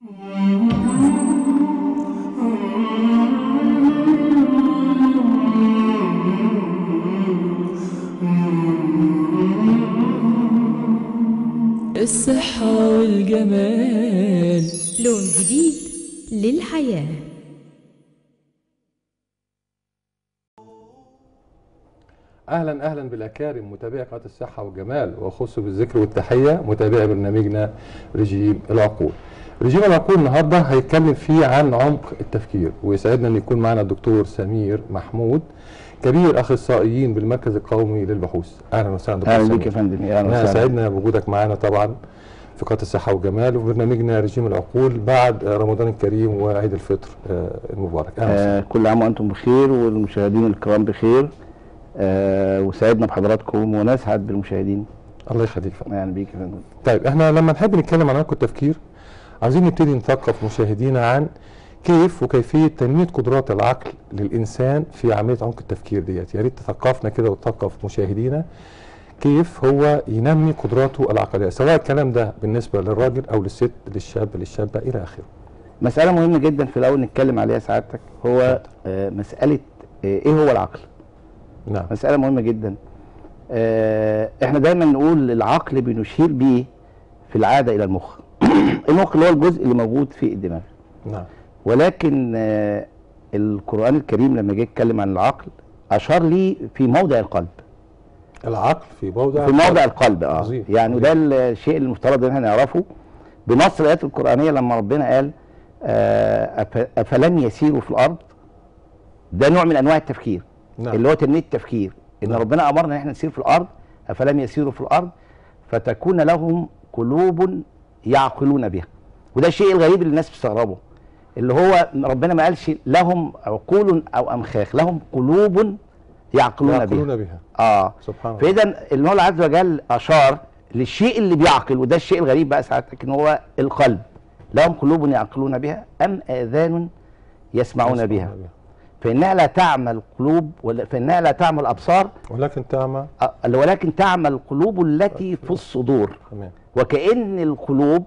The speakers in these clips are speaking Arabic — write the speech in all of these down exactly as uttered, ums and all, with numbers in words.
الصحة والجمال لون جديد للحياة. اهلا اهلا بالاكارم متابعي قناه الصحه والجمال، واخص بالذكر والتحيه متابعي برنامجنا رجيم العقول. رجيم العقول النهارده هيتكلم فيه عن عمق التفكير، ويسعدنا ان يكون معنا الدكتور سمير محمود كبير اخصائيين بالمركز القومي للبحوث. اهلا وسهلا دكتور سمير. اهلا بك يا فندم. اهلا وسهلا. سعدنا بوجودك معنا طبعا في قناه الصحه والجمال وفي برنامجنا رجيم العقول بعد رمضان الكريم وعيد الفطر المبارك. اهلا وسهلا. آه كل عام وانتم بخير والمشاهدين الكرام بخير. آه وسعدنا بحضراتكم ونسعد بالمشاهدين. الله يخليك. يعني بيك يا فندم. طيب احنا لما نحب نتكلم عن عمق التفكير عايزين نبتدي نثقف مشاهدينا عن كيف وكيفيه تنميه قدرات العقل للانسان في عمليه عمق التفكير ديت. يا ريت تثقفنا كده وتثقف مشاهدينا كيف هو ينمي قدراته العقليه، سواء الكلام ده بالنسبه للراجل او للست، للشاب للشابه الى اخره. مساله مهمه جدا في الاول نتكلم عليها سعادتك، هو آه مساله آه ايه هو العقل؟ نعم. مساله مهمه جدا. آه احنا دايما نقول العقل بنشير بيه في العاده الى المخ. المخ اللي هو الجزء اللي موجود في الدماغ. نعم. ولكن آه القرآن الكريم لما جه يتكلم عن العقل اشار ليه في موضع القلب. العقل في موضع في موضع القلب. اه عظيم. يعني ده الشيء المفترض ان احنا نعرفه بنص الايات القرآنيه لما ربنا قال آه افلم يسيروا في الارض. ده نوع من انواع التفكير. نعم. اللي هو تنميه التفكير. ان نعم. ربنا امرنا ان احنا نسير في الارض. افلم يسيروا في الارض فتكون لهم قلوب يعقلون بها. وده الشيء الغريب اللي الناس بتستغربه، اللي هو ربنا ما قالش لهم عقول او امخاخ، لهم قلوب يعقلون, يعقلون بها. بها. اه سبحان الله. فاذا المولى عز وجل اشار للشيء اللي بيعقل، وده الشيء الغريب بقى ساعتك، ان هو القلب. لهم قلوب يعقلون بها ام اذان يسمعون بها. بها فانها لا تعمى القلوب ولا فانها لا تعمى الابصار ولكن تعمى آه ولكن تعمى القلوب التي في الصدور. تمام. وكأن القلوب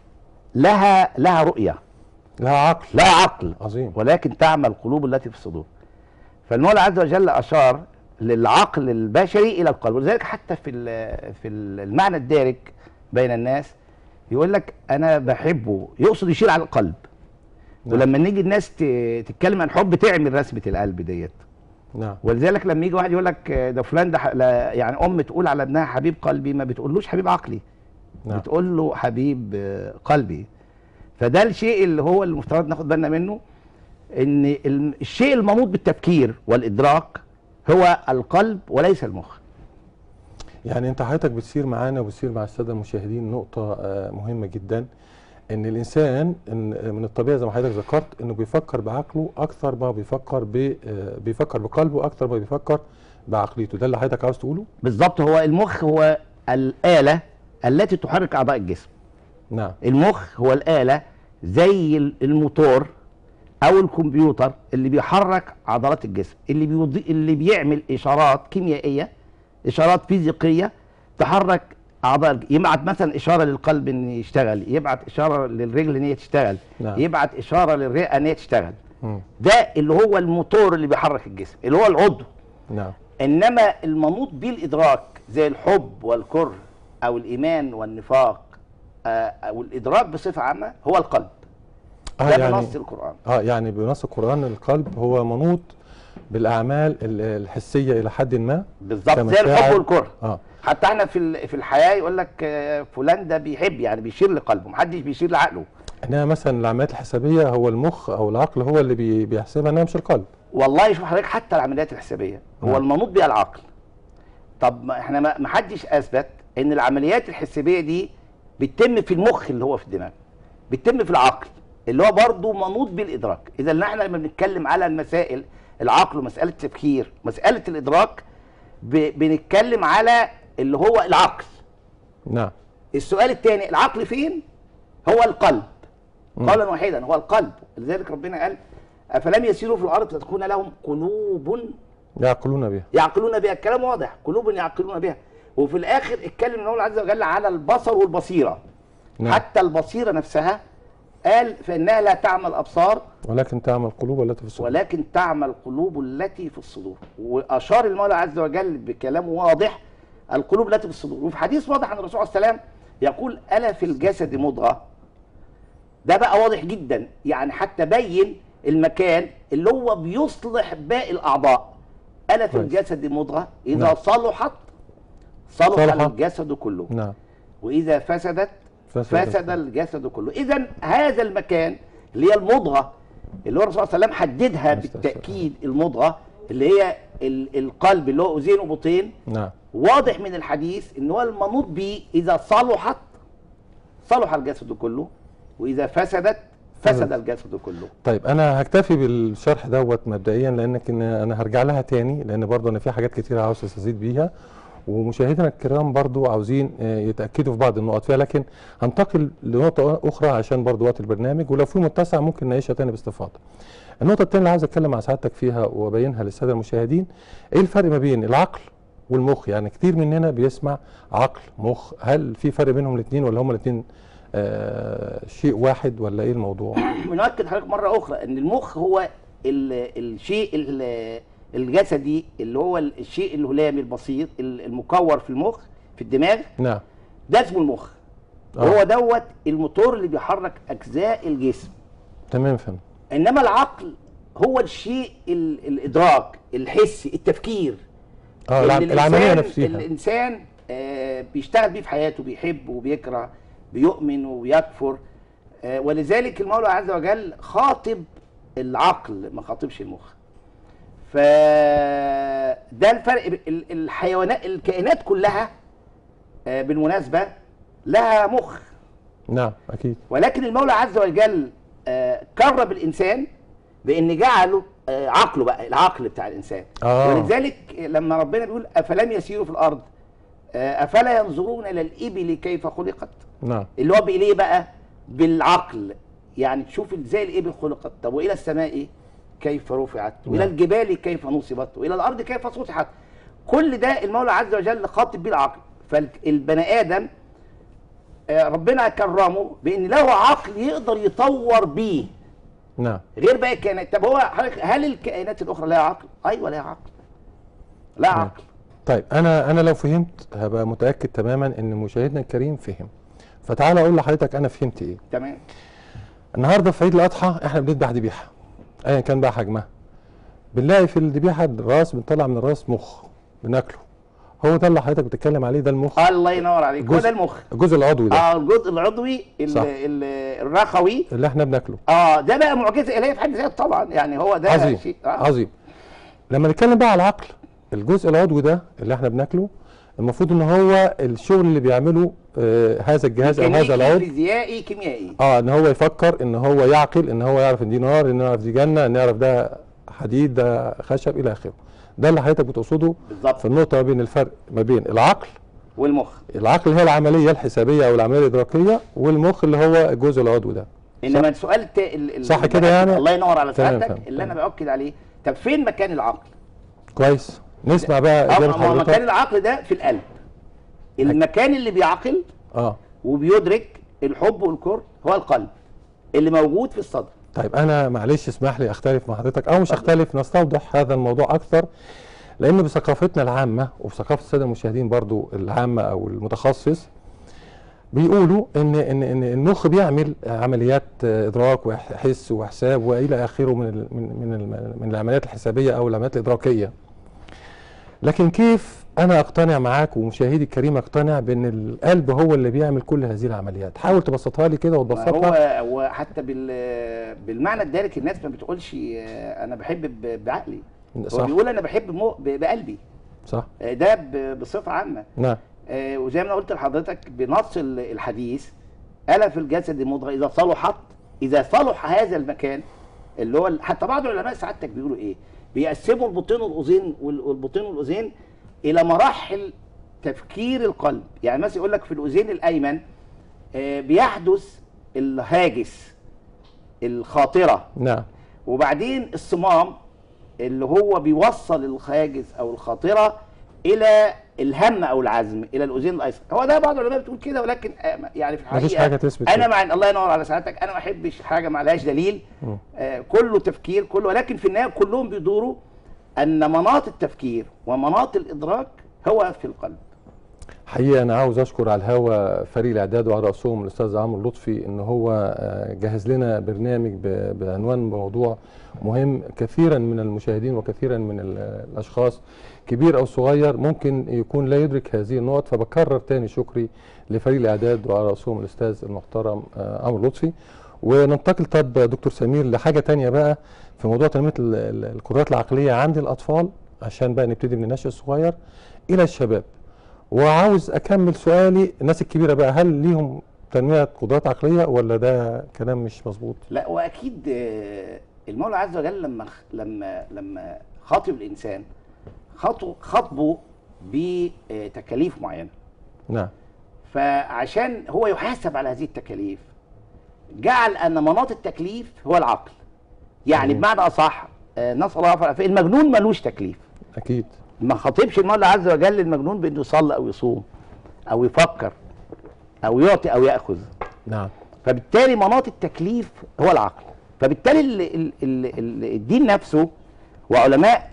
لها لها رؤيه، لها عقل. لها عقل عظيم. ولكن تعمى القلوب التي في الصدور. فالمولى عز وجل اشار للعقل البشري الى القلب، ولذلك حتى في في المعنى الدارج بين الناس يقول لك انا بحبه، يقصد يشير على القلب. نعم. ولما نيجي الناس تتكلم عن حب تعمل رسمه القلب ديت. نعم. ولذلك لما يجي واحد يقول لك ده فلان ده يعني ام تقول على ابنها حبيب قلبي، ما بتقولوش حبيب عقلي. نعم. بتقول له حبيب قلبي. فده الشيء اللي هو المفترض ناخد بالنا منه، ان الشيء المنوط بالتفكير والادراك هو القلب وليس المخ. يعني انت حضرتك بتسير معانا وبتسير مع الساده المشاهدين نقطه مهمه جدا، ان الانسان إن من الطبيعي زي ما حضرتك ذكرت انه بيفكر بعقله اكثر ما بيفكر بيفكر بقلبه اكثر ما بيفكر بعقليته. ده اللي حضرتك عاوز تقوله؟ بالظبط. هو المخ هو الاله التي تحرك اعضاء الجسم. نعم. المخ هو الاله زي الموتور او الكمبيوتر اللي بيحرك عضلات الجسم، اللي بيوضي اللي بيعمل اشارات كيميائيه، اشارات فيزيقيه تحرك اعضاء. يبعت مثلا اشاره للقلب ان يشتغل، يبعت اشاره للرجل ان هي تشتغل. نعم. يبعت اشاره للرئه ان هي تشتغل. م. ده اللي هو الموتور اللي بيحرك الجسم، اللي هو العضو. نعم. انما المنوط به الادراك زي الحب والكره او الايمان والنفاق آه او الادراك بصفه عامه هو القلب. آه ده يعني بنص القرآن. اه يعني بنص القرآن القلب هو منوط بالأعمال الحسية إلى حد ما. بالظبط زي الحب والكره. اه حتى احنا في في الحياة يقول لك فلان ده بيحب، يعني بيشير لقلبه، محدش بيشير لعقله. انما مثلا العمليات الحسابية هو المخ أو العقل هو اللي بي بيحسبها، انما مش القلب. والله شوف حضرتك حتى العمليات الحسابية هو المنوط بها العقل. طب احنا ما حدش أثبت إن العمليات الحسابية دي بتتم في المخ اللي هو في الدماغ، بتتم في العقل اللي هو برضه منوط بالادراك. اذا نحن لما بنتكلم على المسائل العقل ومساله التفكير مساله الادراك بنتكلم على اللي هو العقل. نعم. السؤال الثاني العقل فين؟ هو القلب. قولا واحدا هو القلب. لذلك ربنا قال افلم يسيروا في الارض فتكون لهم قلوب يعقلون بها. يعقلون بها. الكلام واضح، قلوب يعقلون بها. وفي الاخر اتكلم الله عز وجل على البصر والبصيره. نعم. حتى البصيره نفسها قال فانها لا تعمى الابصار ولكن تعمل القلوب التي في الصدور. ولكن تعمى القلوب التي في الصدور. واشار المولى عز وجل بكلام واضح القلوب التي في الصدور. وفي حديث واضح عن الرسول عليه السلام يقول الا في الجسد مضغه. ده بقى واضح جدا، يعني حتى بين المكان اللي هو بيصلح باقي الاعضاء. الا في الجسد مضغه اذا نعم. صلحت صلح, صلح الجسد كله. نعم. واذا فسدت فسد, فسد الجسد كله. اذا هذا المكان اللي هي المضغه اللي هو الرسول صلى الله عليه وسلم حددها بالتاكيد، المضغه اللي هي القلب اللي هو اذين وبطين. نعم. واضح من الحديث ان هو المنوط به اذا صلحت صلح الجسد كله، واذا فسدت فسد الجسد كله. طيب انا هكتفي بالشرح دوت مبدئيا، لانك إن انا هرجع لها تاني، لان برضه انا في حاجات كتير عاوز استزيد بيها، ومشاهدينا الكرام برضو عاوزين يتاكدوا في بعض النقط فيها، لكن هنتقل لنقطه اخرى عشان برضو وقت البرنامج، ولو في متسع ممكن نعيشها تاني باستفاضه. النقطه الثانيه اللي عاوز اتكلم مع سعادتك فيها وابينها للساده المشاهدين، ايه الفرق ما بين العقل والمخ؟ يعني كتير مننا بيسمع عقل مخ، هل في فرق بينهم الاثنين ولا هما الاثنين آه شيء واحد ولا ايه الموضوع؟ بنؤكد حضرتك مره اخرى ان المخ هو ال الشيء ال الجسدي اللي هو الشيء الهلامي البسيط المكور في المخ في الدماغ. نعم. ده اسمه المخ. آه. وهو دوت الموتور اللي بيحرك اجزاء الجسم. تمام فهمت. انما العقل هو الشيء الادراك الحسي التفكير. اه العمليه نفسها. الانسان آه بيشتغل بيه في حياته، بيحب وبيكره، بيؤمن وبيكفر. آه ولذلك المولى عز وجل خاطب العقل ما خاطبش المخ. فده الفرق. الحيوانات الكائنات كلها بالمناسبة لها مخ. نعم أكيد. ولكن المولى عز وجل كرم الإنسان بأن جعله عقله بقى العقل بتاع الإنسان. آه. ولذلك لما ربنا بيقول أفلم يسيروا في الأرض أفلا ينظرون إلى الإبل كيف خلقت. نعم. اللي هو بإيه بقى؟ بالعقل. يعني تشوف إزاي الإبل خلقت. طب وإلى السماء كيف رفعت، والى الجبال كيف نصبت، والى الارض كيف سطحت. كل ده المولى عز وجل خاطب بيه العقل. فالبني ادم ربنا كرمه بان له عقل يقدر يطور بيه. نعم. غير باقي الكائنات. طب هو هل الكائنات الاخرى لها عقل؟ ايوه لها عقل. لها نعم. عقل. طيب انا انا لو فهمت هبقى متاكد تماما ان مشاهدنا الكريم فهم. فتعال اقول لحضرتك انا فهمت ايه. تمام. النهارده في عيد الاضحى احنا بنذبح ذبيحه ايا كان بقى حجمها، بنلاقي في الذبيحه الراس، بنطلع من الراس مخ بناكله. هو ده اللي حضرتك بتتكلم عليه، ده المخ. الله ينور عليك. هو ده المخ، الجزء العضوي ده. اه الجزء العضوي الرخوي اللي احنا بناكله. اه ده بقى معجزه الهيه في حد ذاته طبعا، يعني هو ده عظيم. شيء آه. عظيم. لما نتكلم بقى على العقل، الجزء العضوي ده اللي احنا بناكله المفروض ان هو الشغل اللي بيعمله آه هذا الجهاز او هذا العضو فيزيائي كيميائي. اه ان هو يفكر، ان هو يعقل، ان هو يعرف ان دي نار، ان يعرف دي جنه، ان يعرف ده حديد، ده خشب الى اخره. ده اللي حضرتك بتقصده بالظبط في النقطه ما بين الفرق ما بين العقل والمخ. العقل هي العمليه الحسابيه او العمليه الادراكيه، والمخ اللي هو الجزء العضوي ده. انما السؤال صح كده يعني؟ الله ينور على سعادتك. اللي انا باكد عليه، طب فين مكان العقل؟ كويس. نسمع بقى اجابه حضرتك. مكان العقل ده في القلب. المكان اللي بيعقل اه وبيدرك الحب والكره هو القلب اللي موجود في الصدر. طيب انا معلش اسمح لي اختلف مع حضرتك او مش اختلف، نستوضح هذا الموضوع اكثر، لان بثقافتنا العامه وبثقافه الساده المشاهدين برضو العامه او المتخصص بيقولوا ان ان ان المخ بيعمل عمليات ادراك وحس وحساب والى اخره من ال من من, من العمليات الحسابيه او العمليات الادراكيه. لكن كيف انا اقتنع معاك ومشاهدي الكريم اقتنع بان القلب هو اللي بيعمل كل هذه العمليات؟ حاول تبسطها لي كده وتبسطها. هو وحتى بالمعنى الدارج الناس ما بتقولش انا بحب بعقلي، هو بيقول انا بحب بقلبي. صح. ده بصفه عامه. نعم. آه وزي ما انا قلت لحضرتك بنص الحديث الا في الجسد مضغه اذا صلحت، اذا صلح هذا المكان اللي هو حتى بعض العلماء سعادتك بيقولوا ايه؟ بيقسموا البطين والاذين والبطين والاذين الى مراحل تفكير القلب. يعني مثلا يقول لك في الاذين الايمن آه بيحدث الهاجس الخاطره. نعم. وبعدين الصمام اللي هو بيوصل الهاجس او الخاطره الى الهم او العزم الى الاذين الايسر. هو ده بعض العلماء بتقول كده، ولكن يعني في الحقيقه مفيش حاجه تثبت انا مع الله ينور على سعادتك، انا ما احبش حاجه ما لهاش دليل. آه كله تفكير كله، ولكن في النهايه كلهم بيدوروا ان مناط التفكير ومناط الادراك هو في القلب. حقيقه انا عاوز اشكر على الهوا فريق الاعداد وعلى راسهم الاستاذ عمرو لطفي ان هو جهز لنا برنامج بعنوان موضوع مهم. كثيرا من المشاهدين وكثيرا من الاشخاص كبير او صغير ممكن يكون لا يدرك هذه النقط، فبكرر تاني شكري لفريق الاعداد وعلى راسهم الاستاذ المحترم عمرو لطفي. وننتقل طب دكتور سمير لحاجه تانية بقى في موضوع تنميه القدرات العقليه عند الاطفال، عشان بقى نبتدي من النشء الصغير الى الشباب. وعاوز اكمل سؤالي، الناس الكبيره بقى هل ليهم تنميه قدرات عقليه ولا ده كلام مش مظبوط؟ لا، واكيد المولى عز وجل لما لما لما خاطب الانسان خاطب خاطبه بتكاليف معينه. نعم. فعشان هو يحاسب على هذه التكاليف جعل ان مناط التكليف هو العقل. يعني مم. بمعنى اصح نسال الله العافيه، المجنون ملوش تكليف. اكيد. ما خاطبش المولى عز وجل المجنون بانه يصلي او يصوم او يفكر او يعطي او ياخذ. نعم. فبالتالي مناط التكليف هو العقل. فبالتالي ال ال ال الدين نفسه وعلماء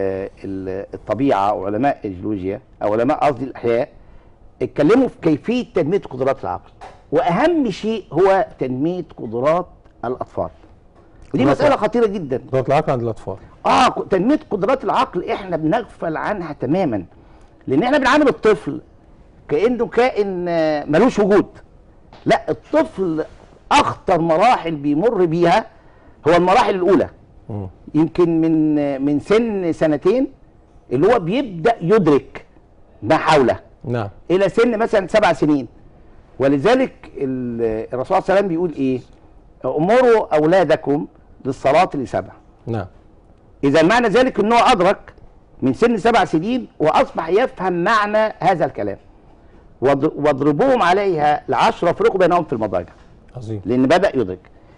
الطبيعه وعلماء الجيولوجيا او علماء قصدي الاحياء اتكلموا في كيفيه تنميه قدرات العقل، واهم شيء هو تنميه قدرات الاطفال. ودي مساله خطيره جدا. قدرات العقل عند الاطفال. اه تنميه قدرات العقل احنا بنغفل عنها تماما، لان احنا بنعامل الطفل كانه كائن ملوش وجود. لا، الطفل اخطر مراحل بيمر بيها هو المراحل الاولى. م. يمكن من من سن سنتين اللي هو بيبدا يدرك ما حوله. نعم. الى سن مثلا سبع سنين. ولذلك الرسول صلى الله عليه وسلم بيقول ايه؟ امروا اولادكم للصلاه لسبع. نعم. إذا معنى ذلك أنه أدرك من سن سبع سنين وأصبح يفهم معنى هذا الكلام. واضربوهم عليها العشر وافرقوا بينهم في المضاجع. عظيم. لأن بدأ يدرك.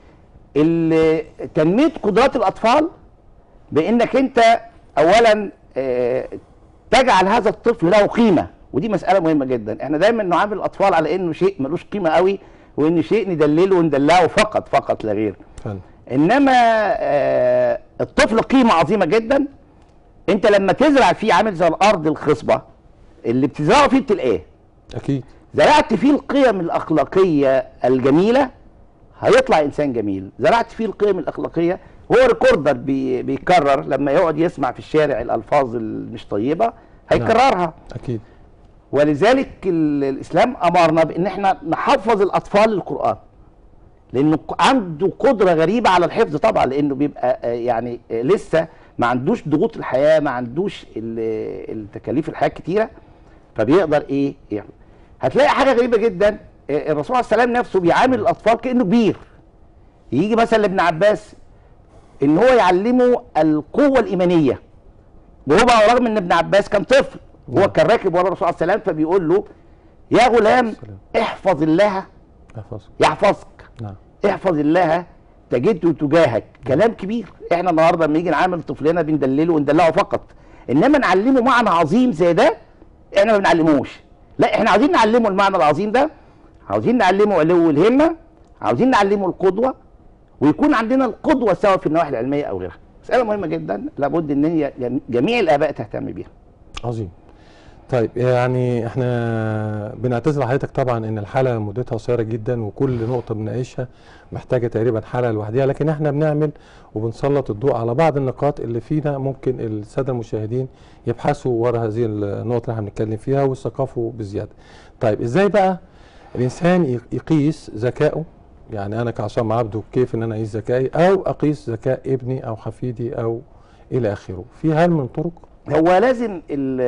تنمية قدرات الأطفال بأنك أنت أولا تجعل هذا الطفل له قيمة، ودي مسألة مهمة جدا. احنا دايما نعامل الأطفال على أنه شيء ملوش قيمة قوي، وأنه شيء ندلله وندلعه فقط فقط لا غير. فعلا. انما آه الطفل قيمه عظيمه جدا. انت لما تزرع فيه عامل زي الارض الخصبه اللي بتزرعه فيه بتلقاه. اكيد. زرعت فيه القيم الاخلاقيه الجميله هيطلع انسان جميل. زرعت فيه القيم الاخلاقيه، هو ريكوردر بي بيكرر لما يقعد يسمع في الشارع الالفاظ المش طيبه هيكررها. نعم. اكيد. ولذلك الاسلام امرنا بان احنا نحفظ الاطفال للقران، لانه عنده قدره غريبه على الحفظ طبعا، لانه بيبقى يعني لسه ما عندوش ضغوط الحياه، ما عندوش التكاليف الحياه كتيره، فبيقدر ايه يعني. هتلاقي حاجه غريبه جدا، الرسول عليه السلام نفسه بيعامل الاطفال كانه كبير. يجي مثلا لابن عباس ان هو يعلمه القوه الايمانيه، وهو رغم ان ابن عباس كان طفل، هو كان راكب ورا الرسول عليه السلام، فبيقول له يا غلام احفظ الله يحفظك. نعم. احفظ الله تجده تجاهك. كلام كبير. احنا النهارده لما نيجي نعامل طفلنا بندلله وندلعه فقط، انما نعلمه معنى عظيم زي ده احنا ما بنعلموش. لا، احنا عاوزين نعلمه المعنى العظيم ده، عاوزين نعلمه علو الهمه، عاوزين نعلمه القدوه، ويكون عندنا القدوه سواء في النواحي العلميه او غيرها. مساله مهمه جدا لابد ان هي جميع الاباء تهتم بيها. عظيم. طيب يعني احنا بنعتذر لحضرتك طبعا ان الحلقه مدتها قصيره جدا، وكل نقطه بنناقشها محتاجه تقريبا حلقه لوحدها، لكن احنا بنعمل وبنسلط الضوء على بعض النقاط اللي فينا ممكن الساده المشاهدين يبحثوا ورا هذه النقط اللي احنا بنتكلم فيها ويثقفوا بزياده. طيب ازاي بقى الانسان يقيس ذكائه؟ يعني انا كعصام عبده كيف ان انا اقيس ذكائي، او اقيس ذكاء ابني او حفيدي او الى اخره؟ في هل من طرق؟ هو لازم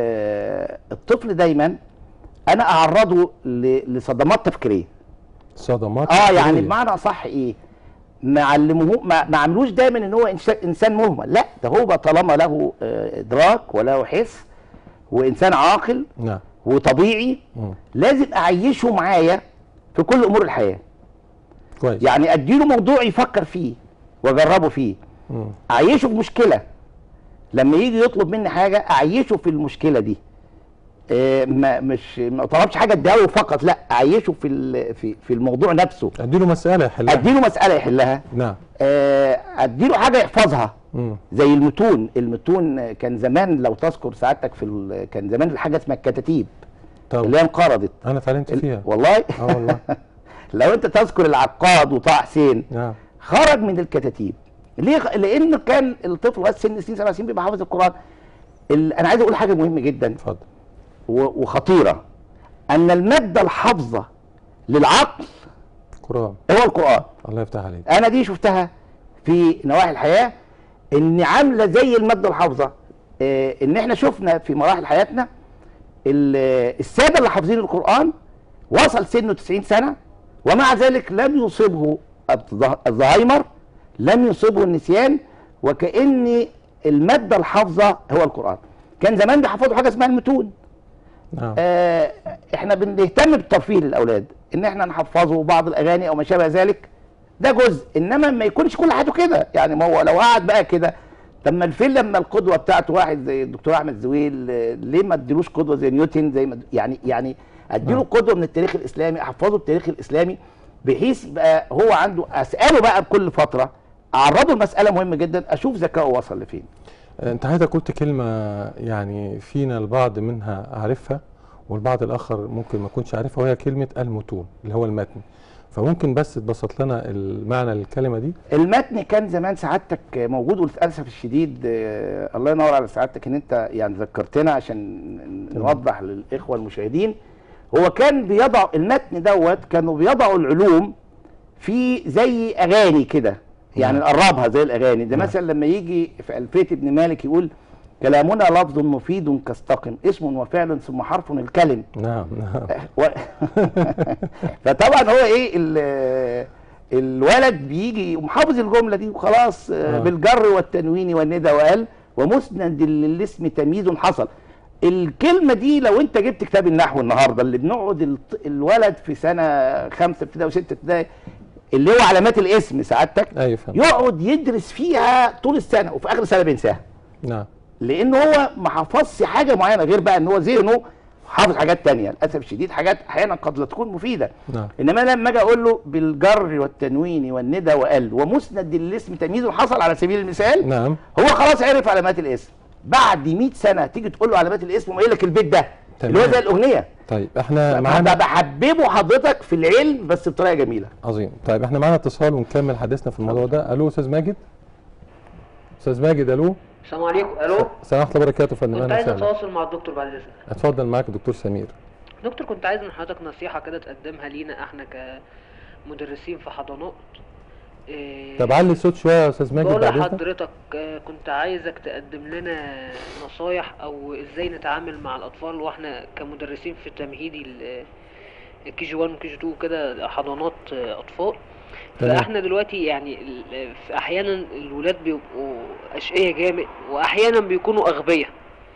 الطفل دايما انا اعرضه لصدمات تفكيريه. صدمات اه تفكيرية. يعني بمعنى اصح ايه؟ ما علموه ما عملوش دايما ان هو انسان مهمل، لا ده هو طالما له ادراك وله حس وانسان عاقل. نعم. وطبيعي. م. لازم اعيشه معايا في كل امور الحياه. كويس. يعني اديله موضوع يفكر فيه واجربه فيه. م. اعيشه في مشكله، لما يجي يطلب مني حاجه اعيشه في المشكله دي، آه ما مش ما طلبش حاجه اديها فقط، لا عيشه في ال- في في الموضوع نفسه. اديله مساله يحلها. اديله مساله يحلها. نعم. آه اديله حاجه يحفظها. مم. زي المتون، المتون كان زمان لو تذكر سعادتك في ال- كان زمان الحاجه اسمها الكتاتيب طب اللي هي انقرضت. انا اتعلمت فيها والله اه والله. لو انت تذكر العقاد وطه حسين نعم. خرج من الكتاتيب. ليه؟ لانه كان الطفل بس سن سنين سبع سنين بيبقى حافظ القران. ال- انا عايز اقول حاجه مهمه جدا اتفضل. و- وخطيره، ان الماده الحافظه للعقل قرآن. هو القران. الله يفتح عليك. انا دي شفتها في نواحي الحياه ان عامله زي الماده الحافظه. آه، ان احنا شفنا في مراحل حياتنا ال- الساده اللي حافظين القران وصل سنه تسعين سنه ومع ذلك لم يصيبه الظه- الزهايمر، لم يصيبه النسيان، وكأن الماده الحافظه هو القران. كان زمان بيحفظوا حاجه اسمها المتون. نعم. آه احنا بنهتم بالترفيه للاولاد، ان احنا نحفظه بعض الاغاني او ما شابه ذلك، ده جزء، انما ما يكونش كل حياته كده. يعني ما هو لو قعد بقى كده، طب ما الفيل لما القدوه بتاعته واحد زي الدكتور احمد زويل، آه، ليه ما اديلوش قدوه زي نيوتن؟ زي ما يعني يعني اديله قدوه من التاريخ الاسلامي، احفظه التاريخ الاسلامي، بحيث يبقى هو عنده، اساله بقى بكل فتره، اعرضه المساله مهمه جدا، اشوف ذكائه وصل لفين. انت حضرتك قلت كلمه يعني فينا البعض منها عارفها والبعض الاخر ممكن ما يكونش عارفها، وهي كلمه المتون اللي هو المتن. فممكن بس تبسط لنا المعنى للكلمه دي؟ المتن كان زمان سعادتك موجود، وللاسف الشديد آه الله ينور على سعادتك ان انت يعني ذكرتنا عشان نوضح للاخوه المشاهدين. هو كان بيضع المتن دوت، كانوا بيضعوا العلوم في زي اغاني كده، يعني نقربها زي الاغاني ده. مثلا لما يجي في الفيه ابن مالك يقول كلامنا لفظ مفيد كاستقم، اسم وفعل ثم حرف الكلم. نعم نعم. و... فطبعا هو ايه ال- الولد بيجي يقوم حافظ الجمله دي وخلاص. آه. بالجر والتنوين والندى وقال ومسند للاسم تمييز حصل. الكلمه دي لو انت جبت كتاب النحو النهارده اللي بنقعد الط- الولد في سنه خمسه ابتدائي وسته ابتدائي اللي هو علامات الاسم سعادتك، ايوه فهمت. يقعد يدرس فيها طول السنه وفي اخر السنه بينساها. نعم. لان هو ما حفظش حاجه معينه، غير بقى ان هو ذهنه حافظ حاجات تانية. للاسف الشديد حاجات احيانا قد لا تكون مفيده. نعم. انما لما اجي اقول له بالجر والتنوين والندى وقال ومسند للاسم تمييز حصل على سبيل المثال، نعم. هو خلاص عرف علامات الاسم. بعد مئة سنه تيجي تقول له علامات الاسم وقايل لك البيت ده اللي هو زي الاغنيه. طيب احنا معانا معانا بحببه حضرتك في العلم بس بطريقه جميله. عظيم. طيب احنا معانا اتصال ونكمل حديثنا في الموضوع ده. الو استاذ ماجد. استاذ ماجد الو. السلام عليكم. الو. السلام ورحمه الله وبركاته. فندم كنت اهلا عايز وسهلا. اتواصل مع الدكتور بعد اذنك. اتفضل معاك دكتور سمير. دكتور كنت عايز من حضرتك نصيحه كده تقدمها لينا احنا كمدرسين في حضانات. إيه طب علي الصوت شويه يا استاذ ماجد بقول بعد اذنك. لحضرتك آه، كنت عايزك تقدم لنا نصايح او ازاي نتعامل مع الاطفال واحنا كمدرسين في تمهيدي الكي جي واحد وكي جي اتنين كده حضانات آه، اطفال. تمام. فاحنا دلوقتي يعني ال- في احيانا الولاد بيبقوا اشقياء جامد واحيانا بيكونوا اغبياء.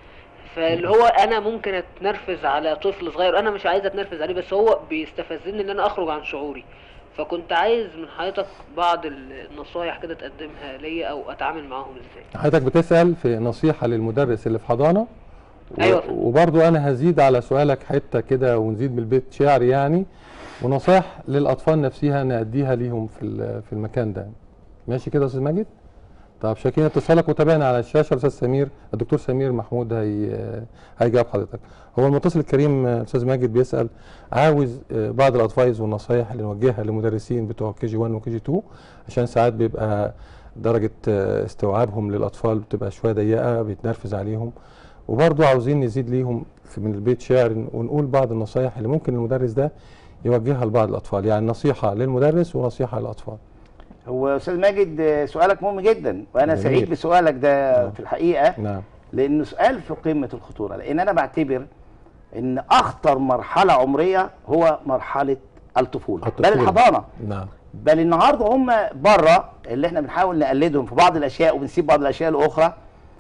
فاللي هو انا ممكن اتنرفز على طفل صغير، انا مش عايز اتنرفز عليه بس هو بيستفزني ان انا اخرج عن شعوري. فكنت عايز من حضرتك بعض النصايح كده تقدمها ليا او اتعامل معاهم ازاي. حضرتك بتسال في نصيحه للمدرس اللي في حضانه. و- أيوة. وبرضو انا هزيد على سؤالك حته كده ونزيد من البيت شعر يعني، ونصايح للاطفال نفسها نأديها ليهم في ال- في المكان ده. ماشي كده يا استاذ ماجد؟ طب شاكرين اتصالك وتابعنا على الشاشه. الاستاذ سمير، الدكتور سمير محمود هي هيجاوب حضرتك. هو المتصل الكريم استاذ ماجد بيسال عاوز بعض الادفايز والنصايح اللي نوجهها للمدرسين بتوع كي جي واحد وكي جي اتنين، عشان ساعات بيبقى درجه استوعابهم للاطفال بتبقى شويه ضيقه، بيتنرفز عليهم. وبرضه عاوزين نزيد ليهم في من البيت شعر ونقول بعض النصايح اللي ممكن المدرس ده يوجهها لبعض الاطفال، يعني نصيحه للمدرس ونصيحه للاطفال. هو استاذ ماجد سؤالك مهم جدا وانا جميل. سعيد بسؤالك ده. نعم. في الحقيقه نعم. لانه سؤال في قمه الخطوره، لان انا بعتبر ان اخطر مرحله عمريه هو مرحله الطفوله، بل الطفولة. الحضانه. نعم. بل النهارده هم بره اللي احنا بنحاول نقلدهم في بعض الاشياء وبنسيب بعض الاشياء الاخرى.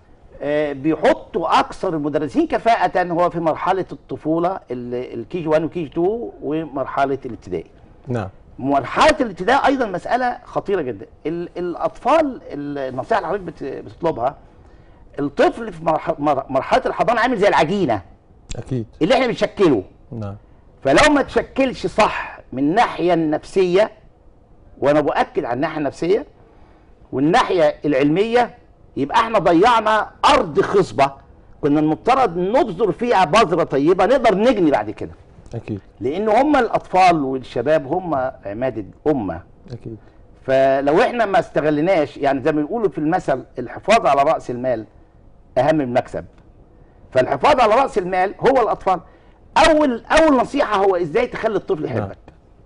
آه بيحطوا اكثر المدرسين كفاءه هو في مرحله الطفوله الكي جي واحد وكي جي اتنين ومرحله الابتدائي. نعم. مرحله الابتدائي ايضا مساله خطيره جدا. ال- الاطفال النصيحه اللي حضرتك بت- بتطلبها، الطفل في مرح- مر- مرحله الحضانه عامل زي العجينه. اكيد. اللي احنا بنشكله. نعم. فلو ما تشكلش صح من الناحيه النفسيه، وانا باكد على الناحيه النفسيه والناحيه العلميه، يبقى احنا ضيعنا ارض خصبه كنا المفترض نبذر فيها بذره طيبه نقدر نجني بعد كده. اكيد. لان هم الاطفال والشباب هم عماد الامه. اكيد. فلو احنا ما استغلناش، يعني زي ما بيقولوا في المثل، الحفاظ على راس المال اهم من المكسب. فالحفاظ على راس المال هو الاطفال. اول اول نصيحه هو ازاي تخلي الطفل يحبك.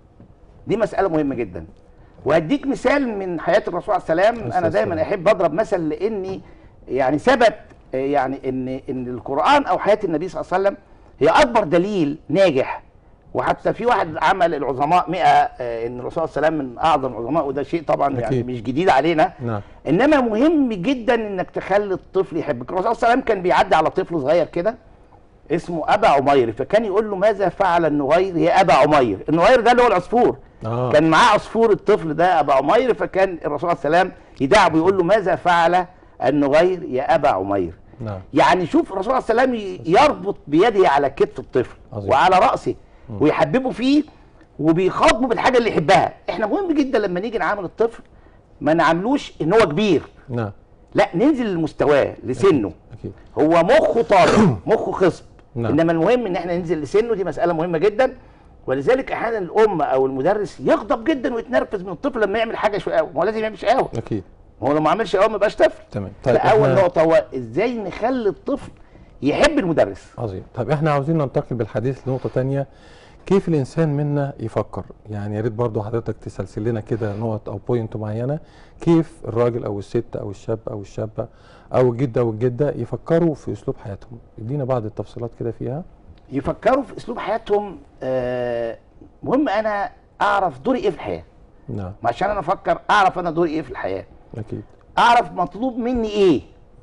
دي مساله مهمه جدا. وهديك مثال من حياه الرسول عليه السلام. انا دايما احب اضرب مثل لاني يعني ثبت يعني ان ان القران او حياه النبي صلى الله عليه وسلم هي اكبر دليل ناجح. وحتى في واحد عمل العظماء مئة، ان الرسول صلى الله عليه وسلم من اعظم العظماء، وده شيء طبعا يعني أكيد. مش جديد علينا. نعم. انما مهم جدا انك تخلي الطفل يحبك. الرسول صلى الله عليه وسلم كان بيعدي على طفل صغير كده اسمه ابا عمير، فكان يقول له ماذا فعل النغير يا ابا عمير. النغير ده اللي هو العصفور. آه. كان معاه عصفور الطفل ده ابا عمير، فكان الرسول صلى الله عليه وسلم يدعبه ويقول له ماذا فعل النغير يا ابا عمير. نعم. يعني شوف الرسول صلى الله عليه وسلم يربط بيده على كتف الطفل عظيم. وعلى راسه ويحببه فيه وبيخاطبه بالحاجه اللي يحبها. احنا مهم جدا لما نيجي نعامل الطفل ما نعاملوش ان هو كبير. نعم. لا، ننزل لمستواه لسنه. أكيد. هو مخه طالع مخه خصب. نعم. انما المهم ان احنا ننزل لسنه، دي مساله مهمه جدا. ولذلك احيانا الام او المدرس يغضب جدا ويتنرفز من الطفل لما يعمل حاجه شقاوه. ما هو لازم يعمل شقاوه. اكيد. هو لو ما عملش شقاوه ما يبقاش طفل. تمام. طيب فاول إحنا... نقطه هو ازاي نخلي الطفل يحب المدرس. عظيم. طيب احنا عاوزين ننتقل بالحديث لنقطه ثانيه، كيف الانسان منا يفكر. يعني يا ريت برضه حضرتك تسلسل لنا كده نقط او بوينت معينه، كيف الراجل او الست او الشاب او الشابه او الجد او الجده يفكروا في اسلوب حياتهم. ادينا بعض التفصيلات كده فيها. يفكروا في اسلوب حياتهم. آه مهم انا اعرف دوري ايه في الحياه. نعم. عشان انا افكر اعرف انا دوري ايه في الحياه. اكيد. اعرف مطلوب مني ايه.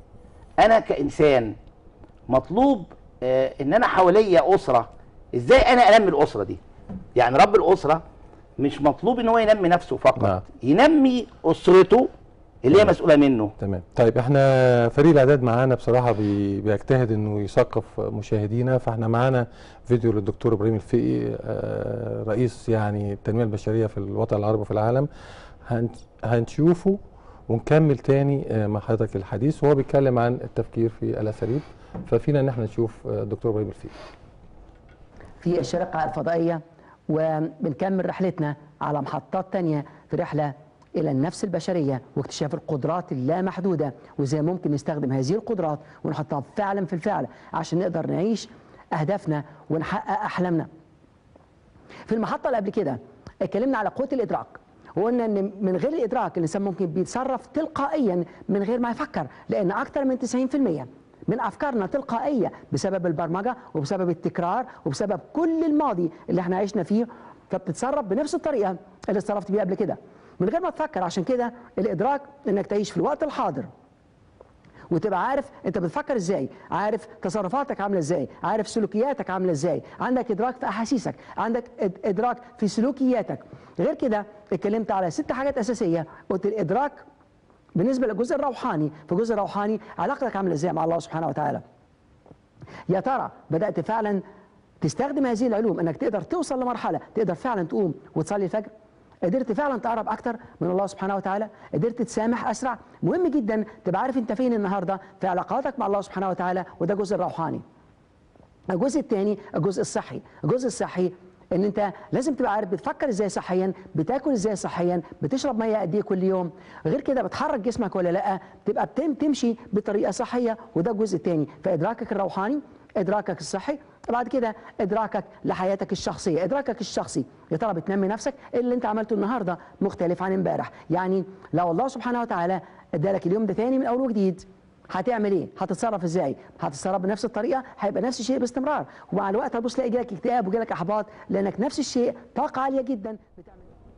انا كانسان مطلوب آه ان انا حواليا اسره، ازاي انا انمي الاسره دي. يعني رب الاسره مش مطلوب ان هو ينمي نفسه فقط. نعم. ينمي اسرته اللي هي مسؤوله منه. تمام. طيب احنا فريق الاعداد معانا بصراحه بي بيجتهد انه يثقف مشاهدينا، فاحنا معانا فيديو للدكتور ابراهيم الفقي آه رئيس يعني التنميه البشريه في الوطن العربي وفي العالم. هنشوفه ونكمل تاني آه مع حضرتك الحديث، وهو بيتكلم عن التفكير في الاساليب. ففينا ان احنا نشوف الدكتور ابراهيم الفقي في الشارقة الفضائية، وبنكمل رحلتنا على محطات تانية في رحلة إلى النفس البشرية واكتشاف القدرات اللامحدودة، وإزاي ممكن نستخدم هذه القدرات ونحطها فعلا في الفعل عشان نقدر نعيش أهدافنا ونحقق أحلامنا. في المحطة اللي قبل كده اتكلمنا على قوة الإدراك، وقلنا ان من غير الادراك الانسان ممكن بيتصرف تلقائيا من غير ما يفكر، لان اكثر من تسعين بالمئة من افكارنا تلقائيه بسبب البرمجه وبسبب التكرار وبسبب كل الماضي اللي احنا عشنا فيه، فبتتصرف بنفس الطريقه اللي اتصرفت بيها قبل كده من غير ما تفكر. عشان كده الادراك انك تعيش في الوقت الحاضر وتبقى عارف انت بتفكر ازاي، عارف تصرفاتك عامله ازاي، عارف سلوكياتك عامله ازاي، عندك ادراك في احاسيسك، عندك ادراك في سلوكياتك. غير كده اتكلمت على ست حاجات اساسيه. قلت الادراك بالنسبه للجزء الروحاني، في الجزء الروحاني علاقتك عامله ازاي مع الله سبحانه وتعالى. يا ترى بدات فعلا تستخدم هذه العلوم انك تقدر توصل لمرحله تقدر فعلا تقوم وتصلي الفجر؟ قدرت فعلا تقرب اكتر من الله سبحانه وتعالى؟ قدرت تسامح اسرع؟ مهم جدا تبقى عارف انت فين النهارده في علاقاتك مع الله سبحانه وتعالى، وده الجزء الروحاني. الجزء الثاني الجزء الصحي. الجزء الصحي ان انت لازم تبقى عارف بتفكر ازاي صحيا، بتاكل ازاي صحيا، بتشرب ميه قد ايه كل يوم، غير كده بتحرك جسمك ولا لا، تبقى بتم تمشي بطريقه صحيه، وده الجزء الثاني. فادراكك الروحاني، ادراكك الصحي، بعد كده ادراكك لحياتك الشخصيه. ادراكك الشخصي يا ترى بتنمي نفسك؟ اللي انت عملته النهارده مختلف عن امبارح. يعني لو الله سبحانه وتعالى ادالك اليوم ده ثاني من اول وجديد، هتعمل ايه؟ هتتصرف ازاي؟ هتتصرف بنفس الطريقه؟ هيبقى نفس الشيء باستمرار، ومع الوقت هتبص تلاقي جالك اكتئاب وجالك احباط، لانك نفس الشيء طاقه عاليه جدا بتعمل.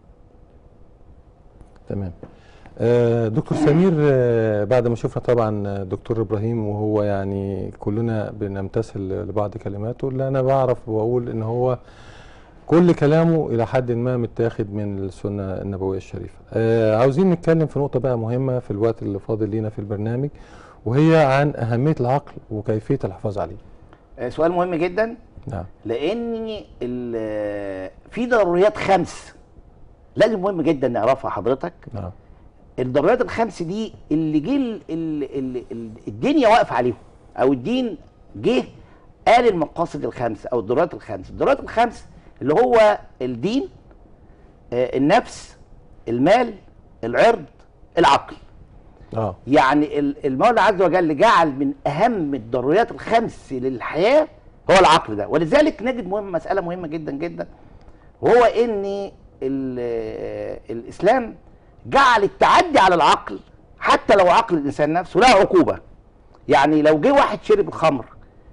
تمام. آه دكتور سمير، آه بعد ما شفنا طبعا دكتور ابراهيم وهو يعني كلنا بنمتثل لبعض كلماته، اللي انا بعرف واقول ان هو كل كلامه الى حد ما متاخد من السنه النبويه الشريفه. آه عاوزين نتكلم في نقطه بقى مهمه في الوقت اللي فاضل لينا في البرنامج، وهي عن اهميه العقل وكيفيه الحفاظ عليه. آه، سؤال مهم جدا. نعم. لان ال- في ضروريات خمس لازم مهم جدا نعرفها حضرتك. نعم. الضروريات الخمس دي اللي جه ال- ال- ال- ال- الدنيا واقفه عليهم، او الدين جه قال المقاصد الخمس او الضروريات الخمس. الضروريات الخمس اللي هو الدين، آه، النفس، المال، العرض، العقل. اه يعني ال- المولى عز وجل جعل من اهم الضروريات الخمس للحياه هو العقل ده، ولذلك نجد مهم مساله مهمه جدا جدا، وهو ان ال- الاسلام جعل التعدي على العقل حتى لو عقل الانسان نفسه له عقوبه. يعني لو جه واحد شرب الخمر،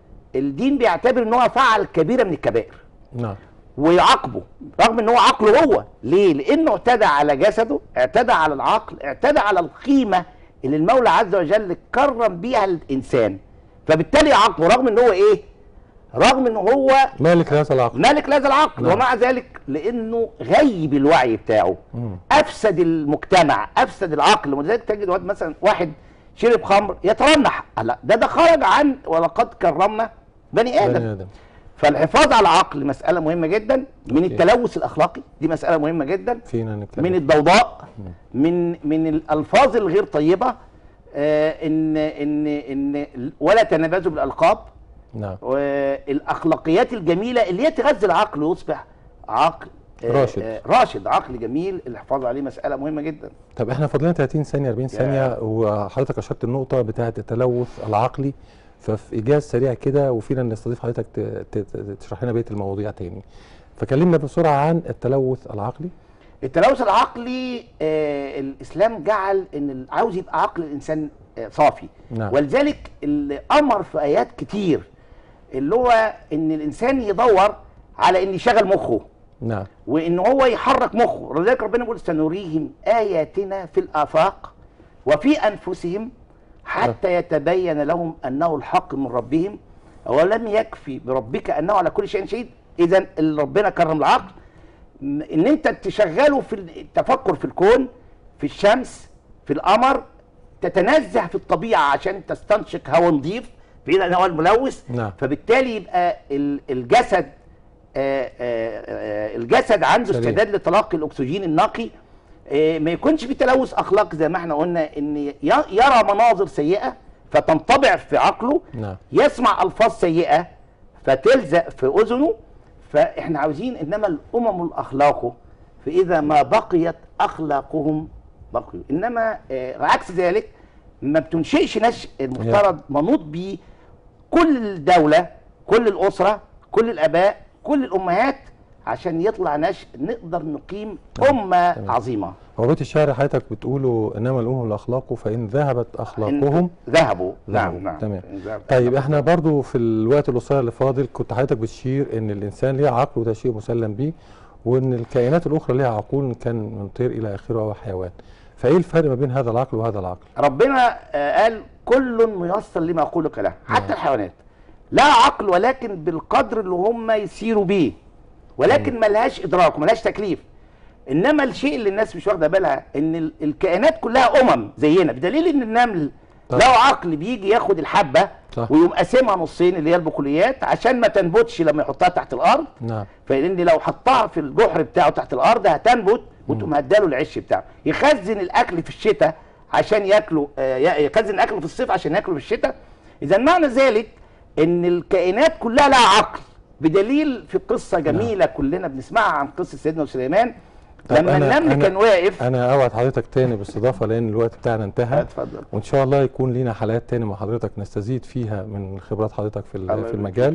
الدين بيعتبر ان هو فعل كبيره من الكبائر نعم. ويعاقبه رغم ان هو عقله هو. ليه؟ لانه اعتدى على جسده، اعتدى على العقل، اعتدى على القيمه اللي المولى عز وجل كرم بيها الانسان، فبالتالي عقله رغم ان هو ايه؟ رغم ان هو مالك لهذا العقل. مالك لهذا العقل. نعم. ومع ذلك لانه غيب الوعي بتاعه، مم. افسد المجتمع، افسد العقل. ولذلك تجد واحد مثلا واحد شرب خمر يترنح، لا ده ده خرج عن ولقد كرمنا بني ادم. بني آدم. فالحفاظ على العقل مسألة مهمة جدا. من أوكي. التلوث الأخلاقي دي مسألة مهمة جدا. فينا نتكلم. من الضوضاء، من من الألفاظ الغير طيبة، آه إن إن إن ولا تنابزوا بالألقاب. نعم. والأخلاقيات الجميلة اللي هي تغذي العقل ويصبح عقل آه راشد. آه راشد، عقل جميل. الحفاظ عليه مسألة مهمة جدا. طب احنا فاضلين ثلاثين ثانيه أربعين ثانيه، وحضرتك اشرت النقطه بتاعه التلوث العقلي، ففي ايجاز سريع كده وفينا نستضيف حضرتك ت- ت- تشرح لنا بقيه المواضيع تاني. فكلمنا بسرعه عن التلوث العقلي. التلوث العقلي، آه الإسلام جعل إن ال- عاوز يبقى عقل الإنسان آه صافي. نعم. ولذلك اللي أمر في آيات كتير اللي هو إن الإنسان يدور على إن يشغل مخه، نعم. وإن هو يحرك مخه. ولذلك ربنا بيقول سنريهم آياتنا في الآفاق وفي أنفسهم حتى يتبين لهم أنه الحق من ربهم أولم يكفي بربك أنه على كل شيء شهيد. إذا ربنا كرم العقل ان انت تشغله في التفكر في الكون، في الشمس، في القمر، تتنزه في الطبيعه عشان تستنشق هواء نظيف بعيد عن الهواء الملوث. نعم. فبالتالي يبقى ال- الجسد آآ آآ الجسد عنده سليم. استعداد لتلقي الاكسجين النقي. آه، ما يكونش في تلوث اخلاقي زي ما احنا قلنا، ان ي- يرى مناظر سيئه فتنطبع في عقله، نعم. يسمع الفاظ سيئه فتلزق في اذنه. فاحنا عاوزين انما الامم الاخلاق فاذا ما بقيت اخلاقهم بقيوا، انما آه عكس ذلك ما بتنشئش نشء المفترض منوط به كل الدوله، كل الاسره، كل الاباء، كل الامهات، عشان يطلع نشء نقدر نقيم امه تمام. عظيمه. هو بيت الشعر حضرتك بتقولوا انما الامم الاخلاق فان ذهبت اخلاقهم ذهبوا. نعم ذهبوا. نعم. تمام. إن ذهبت طيب أخلاقهم. احنا برضو في الوقت القصير اللي فاضل كنت حضرتك بتشير ان الانسان ليه عقل وده شيء مسلم به، وان الكائنات الاخرى ليها عقول ان كان من طير الى اخره او حيوان. فايه الفرق ما بين هذا العقل وهذا العقل؟ ربنا آه، قال كل ميسر لما خلق له، حتى الحيوانات لها عقل ولكن بالقدر اللي هم يسيروا بيه، ولكن ملهاش ادراك وملهاش تكليف. انما الشيء اللي الناس مش واخده بالها ان ال- الكائنات كلها امم زينا، بدليل ان النمل طبعا. له عقل بيجي ياخد الحبه صح. ويقوم قاسمها نصين اللي هي البقوليات عشان ما تنبتش لما يحطها تحت الارض. نعم. فان لو حطها في الجحر بتاعه تحت الارض هتنبت وتقوم هداله العش بتاعه. يخزن الاكل في الشتاء عشان ياكله، آه، يخزن الاكل في الصيف عشان ياكله في الشتاء. اذا معنى ذلك ان الكائنات كلها لها عقل، بدليل في قصه جميله كلنا بنسمعها عن قصه سيدنا سليمان طب لما أنا- النمل أنا- كان واقف. انا اوعد حضرتك تاني باستضافه لان الوقت بتاعنا انتهى، اتفضل. وان شاء الله يكون لينا حلقات تاني مع حضرتك نستزيد فيها من خبرات حضرتك في ال- في المجال.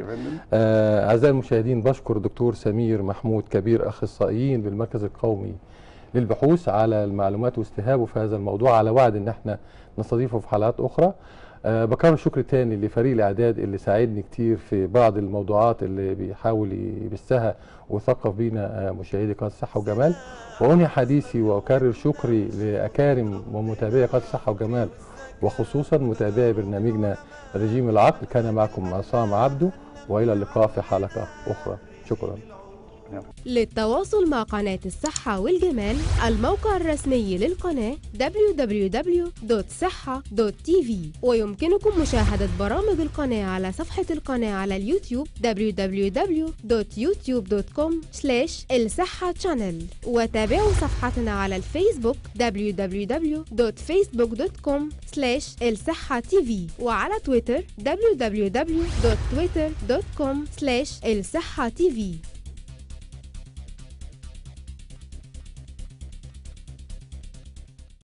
آه، اعزائي المشاهدين، بشكر الدكتور سمير محمود كبير اخصائيين بالمركز القومي للبحوث على المعلومات واستيهابه في هذا الموضوع، على وعد ان احنا نستضيفه في حلقات اخرى. أه بكرر شكر تاني لفريق الاعداد اللي ساعدني كتير في بعض الموضوعات اللي بيحاول يبثها ويثقف بينا مشاهدي قناه الصحه وجمال. وانهي حديثي واكرر شكري لاكارم ومتابعي قناه الصحه وجمال، وخصوصا متابعي برنامجنا رجيم العقل. كان معكم عصام عبده، والى اللقاء في حلقه اخرى. شكرا. للتواصل مع قناة الصحة والجمال الموقع الرسمي للقناة دبليو دبليو دبليو دوت صحة دوت تي في، ويمكنكم مشاهدة برامج القناة على صفحة القناة على اليوتيوب دبليو دبليو دبليو دوت يوتيوب دوت كوم سلاش الصحة تشانل، وتابعوا صفحتنا على الفيسبوك دبليو دبليو دبليو دوت فيسبوك دوت كوم سلاش الصحة تي في، وعلى تويتر دبليو دبليو دبليو دوت تويتر دوت كوم سلاش الصحة تي في.